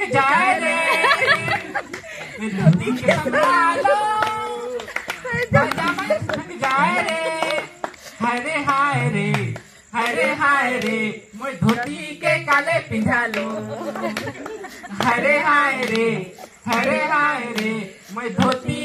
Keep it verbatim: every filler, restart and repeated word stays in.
जाए रे, धोती के संभालो, पाजामा थक जाए रे, हरे हाय रे, हरे हाय रे, मोर धोती के काले पिंधा लो, हरे हाय रे, हरे हाय रे, मोर धोती